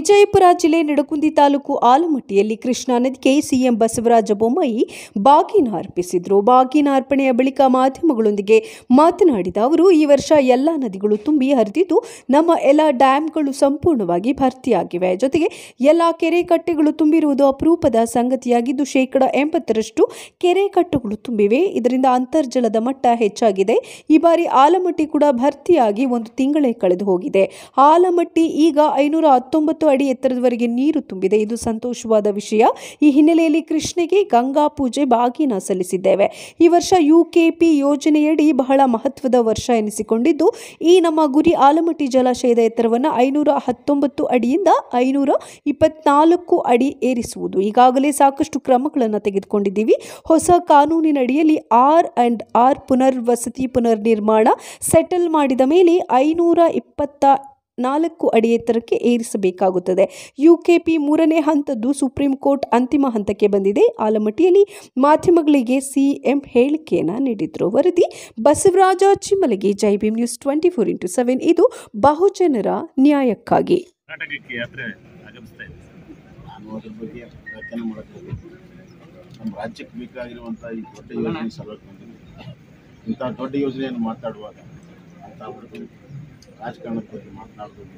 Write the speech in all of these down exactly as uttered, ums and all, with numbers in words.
ವಿಜಯಪುರ ಜಿಲ್ಲೆ ನಿಡಗುಂದಿ ತಾಲೂಕು ಆಲಮಟ್ಟಿಯಲ್ಲಿ ಕೃಷ್ಣಾ ನದಿಗೆ ಸಿಎಂ ಬಸವರಾಜ ಬೊಮ್ಮಾಯಿ ಬಾಗಿನ ಅರ್ಪಿಸಿದರು. ಬಾಗಿನ ಅರ್ಪಣೆಯ ಬಳಿಕ ಮಾಧ್ಯಮಗಳೊಂದಿಗೆ ಮಾತನಾಡಿದ ಅವರು, ಈ ವರ್ಷ ಎಲ್ಲ ನದಿಗಳು ತುಂಬಿ ಹರಿದಿದ್ದು ನಮ್ಮ ಎಲ್ಲ ಡ್ಯಾಂಗಳು ಸಂಪೂರ್ಣವಾಗಿ ಭರ್ತಿಯಾಗಿವೆ. ಜೊತೆಗೆ ಎಲ್ಲ ಕೆರೆ ಕಟ್ಟೆಗಳು ತುಂಬಿರುವುದು ಅಪರೂಪದ ಸಂಗತಿಯಾಗಿದ್ದು ಶೇಕಡ ಎಂಬತ್ತರಷ್ಟು ಕೆರೆ ಕಟ್ಟೆಗಳು ತುಂಬಿವೆ. ಇದರಿಂದ ಅಂತರ್ಜಲದ ಮಟ್ಟ ಹೆಚ್ಚಾಗಿದೆ. ಈ ಬಾರಿ ಆಲಮಟ್ಟಿ ಕೂಡ ಭರ್ತಿಯಾಗಿ ಒಂದು ತಿಂಗಳೇ ಕಳೆದು ಹೋಗಿದೆ. ಆಲಮಟ್ಟಿ ಈಗ ಐನೂರ ಹತ್ತೊಂಬತ್ತು ಅಡಿ ಎತ್ತರದವರೆಗೆ ನೀರು ತುಂಬಿದೆ. ಇದು ಸಂತೋಷವಾದ ವಿಷಯ. ಈ ಹಿನ್ನೆಲೆಯಲ್ಲಿ ಕೃಷ್ಣೆಗೆ ಗಂಗಾ ಪೂಜೆ ಬಾಗಿನ ಸಲ್ಲಿಸಿದ್ದೇವೆ. ಈ ವರ್ಷ ಯುಕೆಪಿ ಯೋಜನೆಯಡಿ ಬಹಳ ಮಹತ್ವದ ವರ್ಷ ಎನಿಸಿಕೊಂಡಿದ್ದು, ಈ ನಮ್ಮ ಗುರಿ ಆಲಮಟ್ಟಿ ಜಲಾಶಯದ ಎತ್ತರವನ್ನು ಐನೂರ ಹತ್ತೊಂಬತ್ತು ಅಡಿಯಿಂದ ಐನೂರ ಇಪ್ಪತ್ನಾಲ್ಕು ಅಡಿ ಏರಿಸುವುದು. ಈಗಾಗಲೇ ಸಾಕಷ್ಟು ಕ್ರಮಗಳನ್ನು ತೆಗೆದುಕೊಂಡಿದ್ದೀವಿ. ಹೊಸ ಕಾನೂನಿನಡಿಯಲ್ಲಿ ಆರ್ ಅಂಡ್ ಆರ್ ಪುನರ್ವಸತಿ ಪುನರ್ ನಿರ್ಮಾಣ ಸೆಟಲ್ ಮಾಡಿದ ಮೇಲೆ ಐನೂರ ಇಪ್ಪತ್ತ ನಾಲ್ಕು ಅಡಿ ಎತ್ತರಕ್ಕೆ ಏರಿಸಬೇಕಾಗುತ್ತದೆ. ಯುಕೆಪಿ ಮೂರನೇ ಹಂತದ್ದು ಸುಪ್ರೀಂ ಕೋರ್ಟ್ ಅಂತಿಮ ಹಂತಕ್ಕೆ ಬಂದಿದೆ. ಆಲಮಟ್ಟಿಯಲ್ಲಿ ಮಾಧ್ಯಮಗಳಿಗೆ ಸಿಎಂ ಹೇಳಿಕೆಯನ್ನು ನೀಡಿದರು. ವರದಿ Basavaraja Chimmalagi, Jai Bhim news twenty four into seven. ಇದು ಬಹುಜನರ ನ್ಯಾಯಕ್ಕಾಗಿ. ನಮ್ಮ ರಾಜ್ಯಕ್ಕೆ ಬೇಕಾಗಿರುವಂಥ ಈ ದೊಡ್ಡ ಯೋಜನೆ ಸಲುವಾಗಿ ಇಂಥ ದೊಡ್ಡ ಯೋಜನೆಯನ್ನು ಮಾತಾಡುವಾಗ ಅಂತ ರಾಜಕಾರಣದ ಬಗ್ಗೆ ಮಾತನಾಡೋದು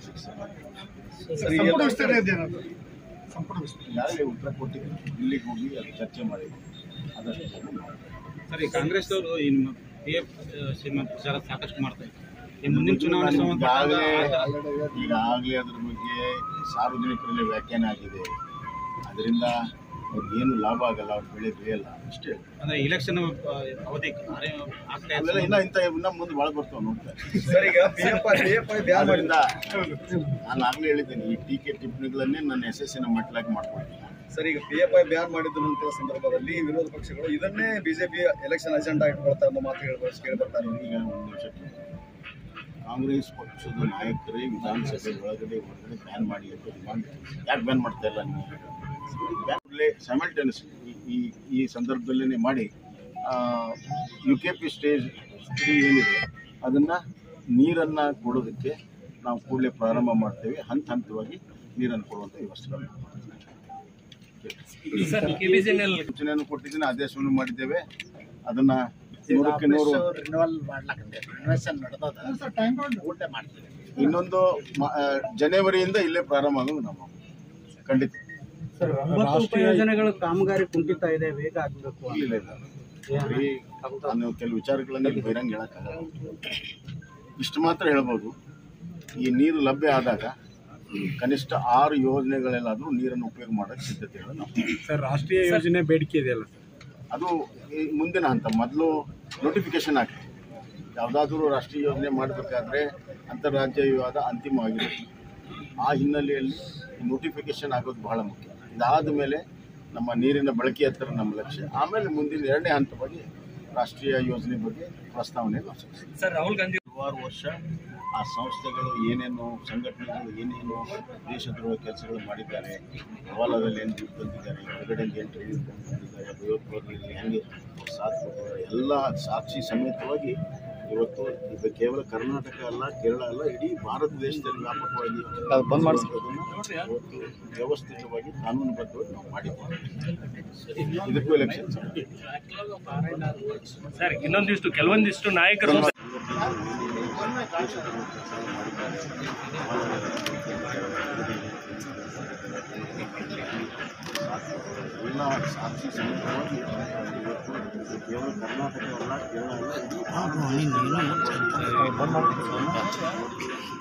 ಈಗಾಗಲೇ ಉತ್ತರ ಕೊಟ್ಟಿದ್ದೀನಿ. ಇಲ್ಲಿಗೆ ಹೋಗಿ ಅದು ಚರ್ಚೆ ಮಾಡಿದ್ವಿ. ಆದಷ್ಟು ಸರಿ, ಕಾಂಗ್ರೆಸ್ ಅವರು ಸಾಕಷ್ಟು ಮಾಡ್ತಾರೆ. ಮುಂದಿನ ಚುನಾವಣೆ ಈಗಾಗಲೇ ಈಗಾಗಲೇ ಅದ್ರ ಬಗ್ಗೆ ಸಾರ್ವಜನಿಕರಲ್ಲಿ ವ್ಯಾಖ್ಯಾನ ಆಗಿದೆ. ಅದರಿಂದ ಅವ್ರಿಗೇನು ಲಾಭ ಆಗಲ್ಲ, ಅವ್ರ ಬೆಳೆ ಬೆಳೆಯಲ್ಲ ಅಷ್ಟೇ. ಅಂದ್ರೆ ಇಲೆಕ್ಷನ್ ಅವಧಿ ಅವೆಲ್ಲ ಇನ್ನ ಇಂಥ ಇನ್ನ ಮುಂದೆ ಭಾಳ ಬರ್ತಾವೆ ನೋಡ್ತಾರೆ. ಅದರಿಂದ ನಾನು ಆಗಲೇ ಹೇಳಿದ್ದೇನೆ, ಈ ಟೀಕೆ ಟಿಪ್ಪಣಿಗಳನ್ನೇ ನನ್ನ ಯಶಸ್ಸಿನ ಮಟ್ಟಲಾಗಿ ಮಾಡ್ಕೊಳ್ತೀನಿ. ಸರ್, ಈಗ ಪಿ ಎಫ್ ಐ ಬ್ಯಾನ್ ಮಾಡಿದಂತಹ ಸಂದರ್ಭದಲ್ಲಿ ವಿರೋಧ ಪಕ್ಷಗಳು ಇದನ್ನೇ ಬಿಜೆಪಿ ಎಲೆಕ್ಷನ್ ಅಜೆಂಡಾ ಇಟ್ಕೊಳ್ತಾ ಅನ್ನೋ ಮಾತು ಕೇಳಿ ಬರ್ತಾರೆ. ಈಗ ಒಂದು ನಿಮಿಷಕ್ಕೆ ಕಾಂಗ್ರೆಸ್ ಪಕ್ಷದ ನಾಯಕರೇ ವಿಧಾನಸಭೆ ಒಳಗಡೆ ಹೊರಗಡೆ ಬ್ಯಾನ್ ಮಾಡಿ ಅಂತ ಯಾಕೆ ಬ್ಯಾನ್ ಮಾಡ್ತಾ ಇಲ್ಲ ನೀವು? ಸೈಮಲ್ಟೇನಿಯಸ್ ಈ ಈ ಸಂದರ್ಭದಲ್ಲೇ ಮಾಡಿ U K P stage three ಏನಿದೆ ಅದನ್ನು ನೀರನ್ನು ಕೊಡೋದಕ್ಕೆ ನಾವು ಕೂಡಲೇ ಪ್ರಾರಂಭ ಮಾಡ್ತೇವೆ. ಹಂತ ಹಂತವಾಗಿ ನೀರನ್ನು ಕೊಡುವಂಥ ವ್ಯವಸ್ಥೆಗಳನ್ನು ಸೂಚನೆಯನ್ನು ಕೊಟ್ಟಿದ್ದೀನಿ, ಆದೇಶವನ್ನು ಮಾಡಿದ್ದೇವೆ. ಅದನ್ನು ನೂರಕ್ಕೆ ನೂರು ಇನ್ನೊಂದು ಜನವರಿಯಿಂದ ಇಲ್ಲೇ ಪ್ರಾರಂಭ ಆಗೋದು ನಮ್ಮ ಖಂಡಿತ. ಯೋಜನೆಗಳ ಕಾಮಗಾರಿ ಕುಂಠಿತ ಇದೆ, ವೇಗ ಆಗಬೇಕು. ಇಲ್ಲ ಇಲ್ಲ ನಾನು ಕೆಲವು ವಿಚಾರಗಳನ್ನು ಬಹಿರಂಗ ಹೇಳಕ್ಕಾಗಲ್ಲ. ಇಷ್ಟು ಮಾತ್ರ ಹೇಳ್ಬೋದು, ಈ ನೀರು ಲಭ್ಯ ಆದಾಗ ಕನಿಷ್ಠ ಆರು ಯೋಜನೆಗಳೆಲ್ಲಾದರೂ ನೀರನ್ನು ಉಪಯೋಗ ಮಾಡೋಕ್ಕೆ ಸಿದ್ಧತೆಗಳು ನಾವು. ಸರ್, ರಾಷ್ಟ್ರೀಯ ಯೋಜನೆ ಬೇಡಿಕೆ ಇದೆಯಲ್ಲ, ಅದು ಮುಂದಿನ ಹಂತ. ಮೊದಲು ನೋಟಿಫಿಕೇಶನ್ ಆಗ್ತದೆ. ಯಾವುದಾದ್ರೂ ರಾಷ್ಟ್ರೀಯ ಯೋಜನೆ ಮಾಡಬೇಕಾದ್ರೆ ಅಂತಾರಾಜ್ಯ ವಿವಾದ ಅಂತಿಮವಾಗಿರುತ್ತೆ. ಆ ಹಿನ್ನೆಲೆಯಲ್ಲಿ ನೋಟಿಫಿಕೇಶನ್ ಆಗೋದು ಬಹಳ ಮುಖ್ಯ. ಇದಾದ ಮೇಲೆ ನಮ್ಮ ನೀರಿನ ಬಳಕೆ ಹತ್ತಿರ ನಮ್ಮ ಲಕ್ಷ್ಯ. ಆಮೇಲೆ ಮುಂದಿನ ಎರಡನೇ ಹಂತವಾಗಿ ರಾಷ್ಟ್ರೀಯ ಯೋಜನೆ ಬಗ್ಗೆ ಪ್ರಸ್ತಾವನೆ ಸರ್ ರಾಹುಲ್ ಗಾಂಧಿ ಹಲವಾರು ವರ್ಷ ಆ ಸಂಸ್ಥೆಗಳು ಏನೇನು ಸಂಘಟನೆಗಳು ಏನೇನು ದೇಶದ್ರೋಹ ಕೆಲಸಗಳು ಮಾಡಿದ್ದಾರೆ, ಹವಾಲದಲ್ಲಿ ಏನು ದುಡ್ಡು ತಂದಿದ್ದಾರೆ, ಹೊರಗಡೆಯಿಂದ ಏನು ಟ್ರೈನಿಂಗ್ ತಂದಿದ್ದಾರೆ, ಭಯೋತ್ಪಾದನೆಯಲ್ಲಿ ಹೆಂಗೆ ಸಾಥ್ ಕೊಟ್ಟಿದ್ದಾರೆ, ಎಲ್ಲ ಸಾಕ್ಷಿ ಸಮೇತವಾಗಿ ಇವತ್ತು ಇದು ಕೇವಲ ಕರ್ನಾಟಕ ಅಲ್ಲ, ಕೇರಳ ಅಲ್ಲ, ಇಡೀ ಭಾರತ ದೇಶದಲ್ಲಿ ವ್ಯಾಪಕವಾಗಿ ಬಂದ್ ಮಾಡಿಸೋದನ್ನು ಇವತ್ತು ವ್ಯವಸ್ಥಿತವಾಗಿ ಕಾನೂನುಬದ್ಧವಾಗಿ ನಾವು ಮಾಡಿದ್ದೇವೆ. ಇದಕ್ಕೂ ಎಲೆಕ್ಷನ್ ಸರ್, ಇನ್ನೊಂದಿಷ್ಟು ಕೆಲವೊಂದಿಷ್ಟು ನಾಯಕರು ಎಲ್ಲ ಸಾಕ್ಷಿ ಸಮೇತವಾಗಿ ಇವತ್ತು ಕೇವಲ ಕರ್ನಾಟಕ ಅಲ್ಲ, ಕೇರಳ ಅಲ್ಲ, ಇಡೀ